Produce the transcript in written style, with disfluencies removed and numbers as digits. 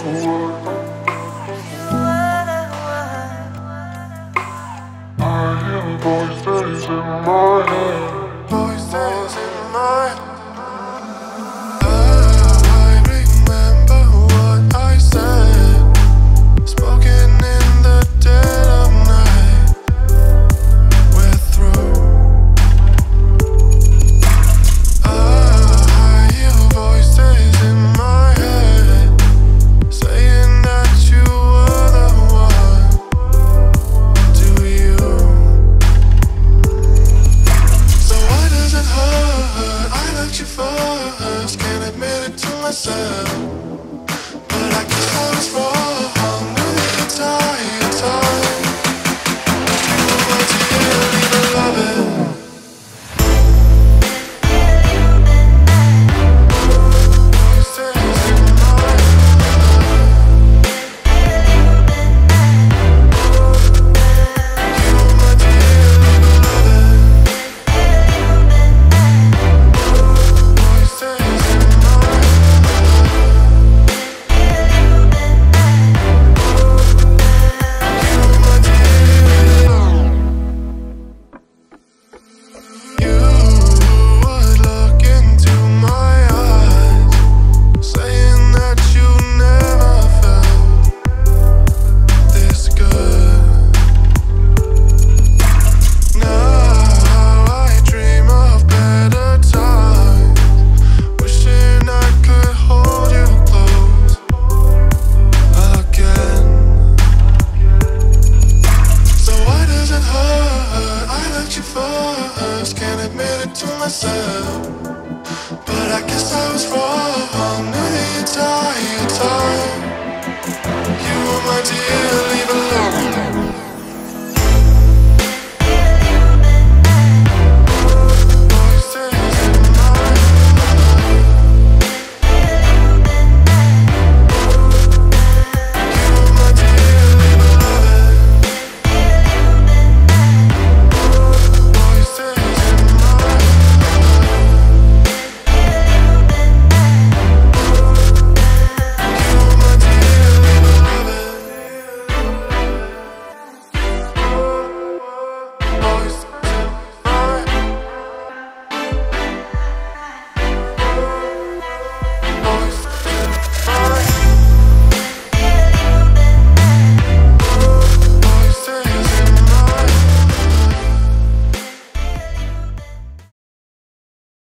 Voices in my head. Voices in my head. I remember what I said, spoken in the dead of night. We're through. I hear voices in my head saying that you were the one. Do you? So why does it hurt? I loved you first, can't admit it to myself, but I guess I was wrong.